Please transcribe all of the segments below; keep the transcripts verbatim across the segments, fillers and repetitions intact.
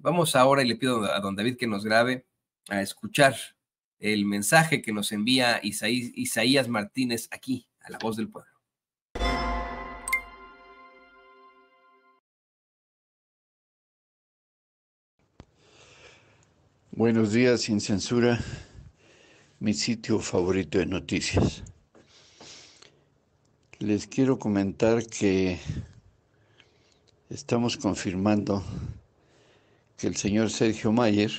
Vamos ahora, y le pido a don David que nos grabe, a escuchar el mensaje que nos envía Isaí, Isaías Martínez aquí, a La Voz del Pueblo. Buenos días, Sin Censura, mi sitio favorito de noticias. Les quiero comentar que estamos confirmando que el señor Sergio Mayer,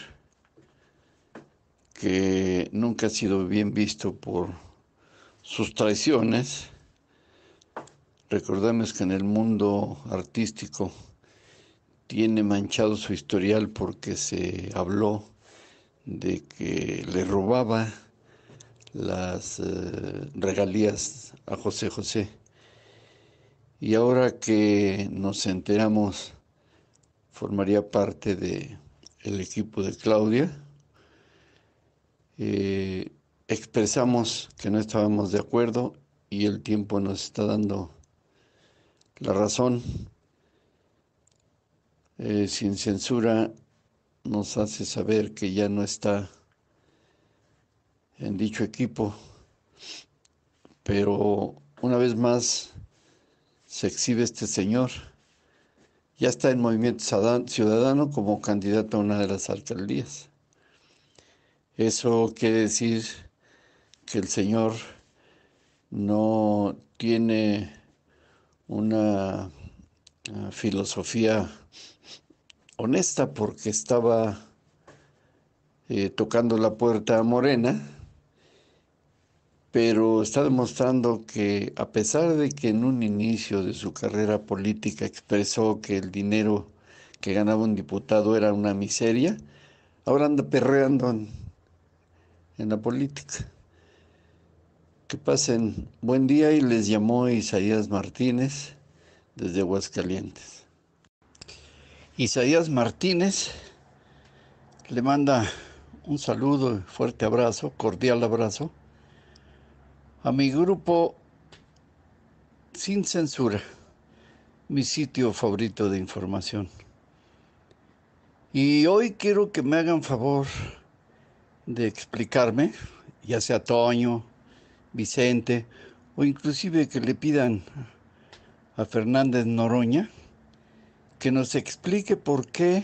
que nunca ha sido bien visto por sus traiciones, recordemos que en el mundo artístico tiene manchado su historial porque se habló de que le robaba las eh, regalías a José José. Y ahora que nos enteramos, formaría parte del equipo de Claudia, eh, expresamos que no estábamos de acuerdo y el tiempo nos está dando la razón. Eh, Sin Censura nos hace saber que ya no está en dicho equipo, pero una vez más se exhibe este señor. Ya está en Movimiento Ciudadano como candidato a una de las alcaldías. Eso quiere decir que el señor no tiene una uh, filosofía honesta, porque estaba eh, tocando la puerta a Morena, pero está demostrando que, a pesar de que en un inicio de su carrera política expresó que el dinero que ganaba un diputado era una miseria, ahora anda perreando en, en la política. Que pasen buen día, y les llamó Isaías Martínez desde Aguascalientes. Isaías Martínez le manda un saludo, fuerte abrazo, cordial abrazo a mi grupo Sin Censura, mi sitio favorito de información. Y hoy quiero que me hagan favor de explicarme, ya sea Toño, Vicente, o inclusive que le pidan a Fernández Noroña que nos explique por qué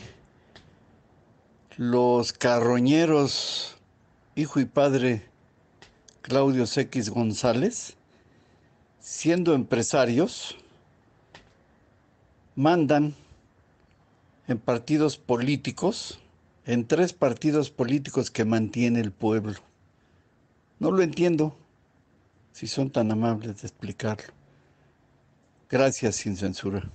los carroñeros, hijo y padre Claudio X González, siendo empresarios, mandan en partidos políticos, en tres partidos políticos que mantiene el pueblo. No lo entiendo, si son tan amables de explicarlo. Gracias, Sin Censura.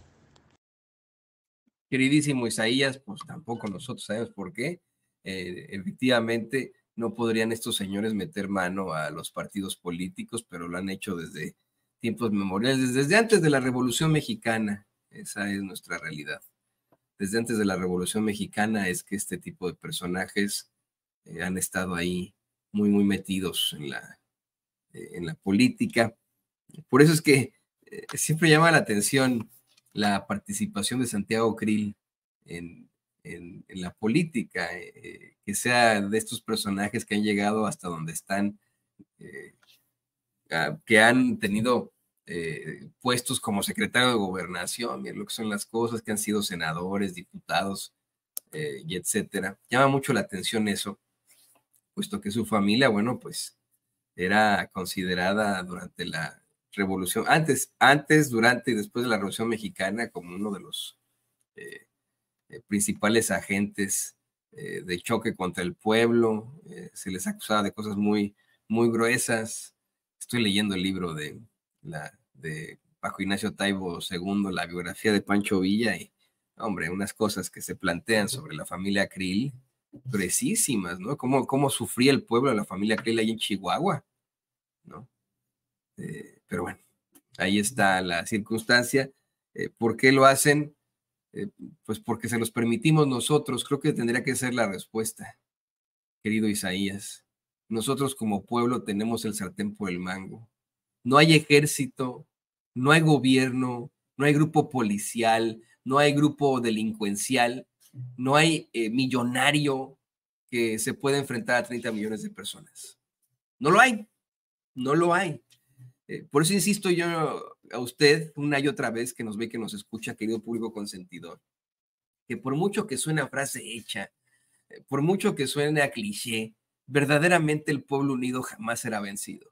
Queridísimo Isaías, pues tampoco nosotros sabemos por qué. Eh, efectivamente, no podrían estos señores meter mano a los partidos políticos, pero lo han hecho desde tiempos memoriales, desde antes de la Revolución Mexicana. Esa es nuestra realidad. Desde antes de la Revolución Mexicana es que este tipo de personajes eh, han estado ahí muy, muy metidos en la, eh, en la política. Por eso es que eh, siempre llama la atención la participación de Santiago Krill en, en, en la política, eh, que sea de estos personajes que han llegado hasta donde están, eh, que han tenido eh, puestos como secretario de Gobernación, miren lo que son las cosas, que han sido senadores, diputados, eh, y etcétera. Llama mucho la atención eso, puesto que su familia, bueno, pues era considerada durante la Revolución, antes, antes, durante y después de la Revolución Mexicana, como uno de los eh, eh, principales agentes eh, de choque contra el pueblo. Eh, se les acusaba de cosas muy, muy gruesas. Estoy leyendo el libro de, la, de Paco Ignacio Taibo segundo, la biografía de Pancho Villa, y, hombre, unas cosas que se plantean sobre la familia Krill, gruesísimas, ¿no? Cómo, cómo sufría el pueblo de la familia Krill ahí en Chihuahua, ¿no? Eh, pero bueno, ahí está la circunstancia. Eh, ¿Por qué lo hacen? Eh, pues porque se los permitimos nosotros. Creo que tendría que ser la respuesta, querido Isaías. Nosotros como pueblo tenemos el sartén por el mango. No hay ejército, no hay gobierno, no hay grupo policial, no hay grupo delincuencial no hay eh, millonario que se pueda enfrentar a treinta millones de personas. No lo hay, no lo hay. Eh, por eso insisto yo a usted una y otra vez que nos ve, que nos escucha, querido público consentidor, que por mucho que suene a frase hecha, eh, por mucho que suene a cliché, verdaderamente el pueblo unido jamás será vencido.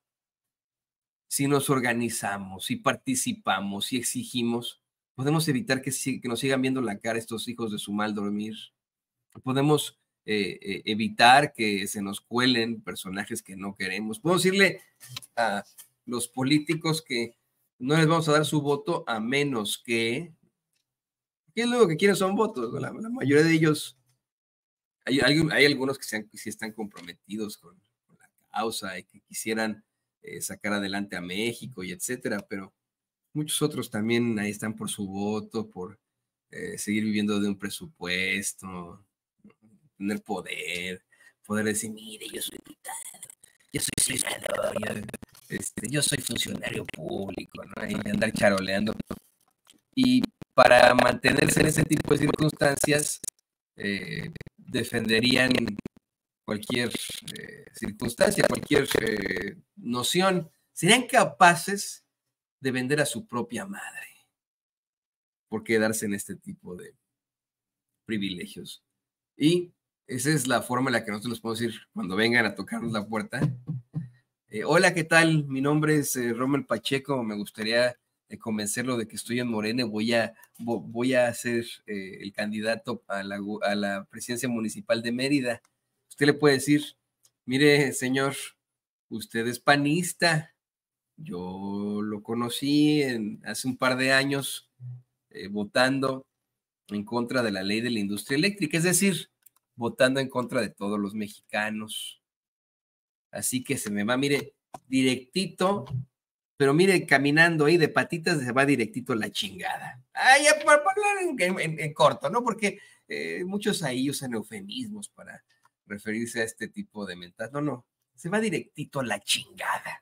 Si nos organizamos, si participamos, si exigimos, podemos evitar que, que nos sigan viendo la cara estos hijos de su mal dormir. Podemos eh, eh, evitar que se nos cuelen personajes que no queremos. Podemos decirle a los políticos que no les vamos a dar su voto a menos que, ¿qué es lo que quieren? Son votos. La, la mayoría de ellos, hay, hay, hay algunos que se sí están comprometidos con, con la causa y que quisieran eh, sacar adelante a México y etcétera, pero muchos otros también ahí están por su voto, por eh, seguir viviendo de un presupuesto, tener poder, poder decir, mire, yo soy diputado, yo soy senador, yo, este, yo soy funcionario público, ¿no? Y andar charoleando. Y para mantenerse en ese tipo de circunstancias, eh, defenderían cualquier eh, circunstancia, cualquier eh, noción. Serían capaces de vender a su propia madre por quedarse en este tipo de privilegios. Y esa es la forma en la que nosotros les podemos decir cuando vengan a tocarnos la puerta. Eh, Hola, ¿qué tal? Mi nombre es eh, Rommel Pacheco. Me gustaría eh, convencerlo de que estoy en Morena. Voy a, voy a ser eh, el candidato a la, a la presidencia municipal de Mérida. Usted le puede decir, mire, señor, usted es panista. Yo lo conocí en, hace un par de años eh, votando en contra de la ley de la industria eléctrica, es decir, votando en contra de todos los mexicanos. Así que se me va, mire, directito, pero mire, caminando ahí de patitas se va directito la chingada. Ah, ya por hablar en, en, en, corto, ¿no? Porque eh, muchos ahí usan eufemismos para referirse a este tipo de mentas. No, no, se va directito a la chingada.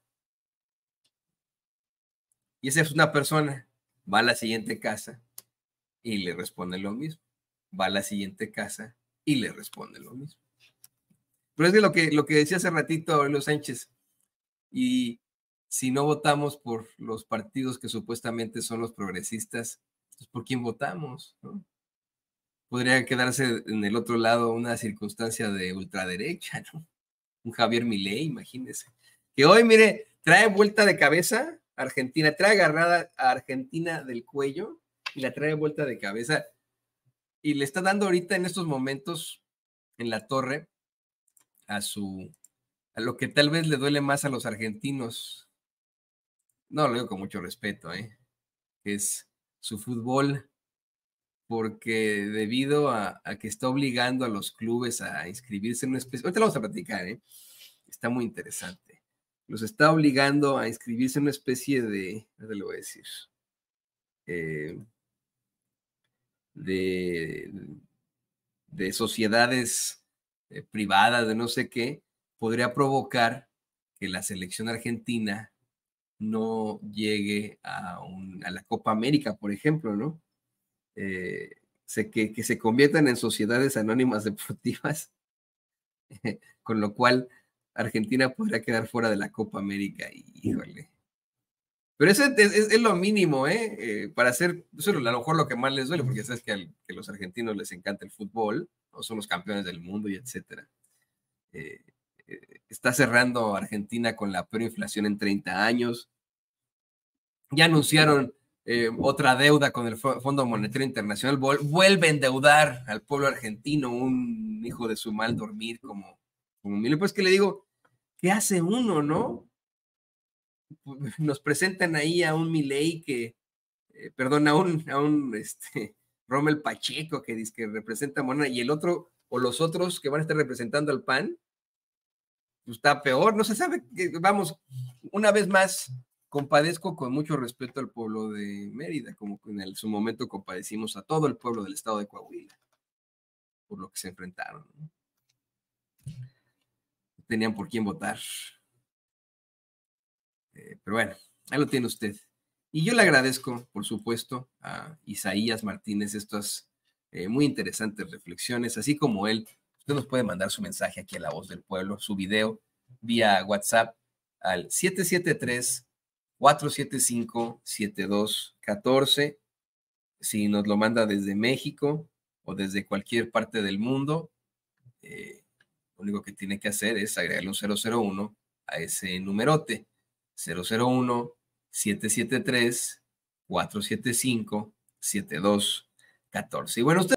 Y esa es una persona, va a la siguiente casa y le responde lo mismo. Va a la siguiente casa y le responde lo mismo. Pero es de lo que, lo que decía hace ratito Aurelio Sánchez, y si no votamos por los partidos que supuestamente son los progresistas, pues ¿por quién votamos? ¿No? Podría quedarse en el otro lado una circunstancia de ultraderecha, ¿no? Un Javier Milei, imagínese. Que hoy, mire, trae vuelta de cabeza a Argentina, trae agarrada a Argentina del cuello y la trae vuelta de cabeza. Y le está dando ahorita en estos momentos en la torre a su, a lo que tal vez le duele más a los argentinos. No, lo digo con mucho respeto, ¿eh? Que es su fútbol, porque debido a, a que está obligando a los clubes a inscribirse en una especie, ahorita lo vamos a platicar, ¿eh? Está muy interesante. Los está obligando a inscribirse en una especie de, ¿qué le voy a decir? Eh, de, de sociedades eh, privadas, de no sé qué, podría provocar que la selección argentina no llegue a, un, a la Copa América, por ejemplo, ¿no? Eh, se, que, que se conviertan en sociedades anónimas deportivas, con lo cual Argentina podría quedar fuera de la Copa América. Y, híjole. Pero eso es, es, es lo mínimo, ¿eh? eh para hacer, eso es a lo mejor lo que más les duele, porque sabes que a que los argentinos les encanta el fútbol, ¿no? Son los campeones del mundo y etcétera. Eh, eh, está cerrando Argentina con la peor inflación en treinta años. Ya anunciaron eh, otra deuda con el Fondo Monetario Internacional. Vuelve a endeudar al pueblo argentino, un hijo de su mal dormir como, como Milei. Pues que le digo, ¿qué hace uno, no? Nos presentan ahí a un Milei que, eh, perdón, a un, a un este, Rommel Pacheco que dice que representa a Morena, y el otro, o los otros que van a estar representando al P A N, pues está peor, no se sabe, vamos, una vez más, compadezco con mucho respeto al pueblo de Mérida, como en el, su momento compadecimos a todo el pueblo del estado de Coahuila, por lo que se enfrentaron, ¿no? Tenían por quién votar. Eh, pero bueno, ahí lo tiene usted. Y yo le agradezco, por supuesto, a Isaías Martínez estos eh, muy interesantes reflexiones, así como él. Usted nos puede mandar su mensaje aquí a La Voz del Pueblo, su video, vía WhatsApp al siete siete tres, cuatro siete cinco, siete dos uno cuatro. Si nos lo manda desde México o desde cualquier parte del mundo, eh, lo único que tiene que hacer es agregarle un cero cero uno a ese numerote, cero cero uno, siete siete tres, cuatro siete cinco, siete dos uno cuatro. Y bueno, usted